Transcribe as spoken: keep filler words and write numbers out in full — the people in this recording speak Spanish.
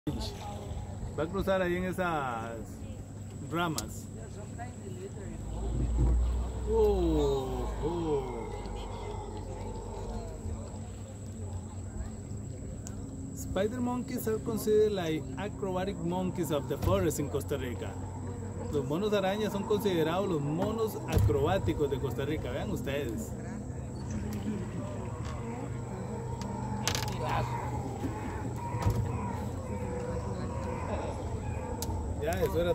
Va a cruzar ahí en esas ramas. Oh, oh. Spider monkeys are considered like acrobatic monkeys of the forest in Costa Rica. Los monos arañas son considerados los monos acrobáticos de Costa Rica. Vean ustedes. Ya, eso era.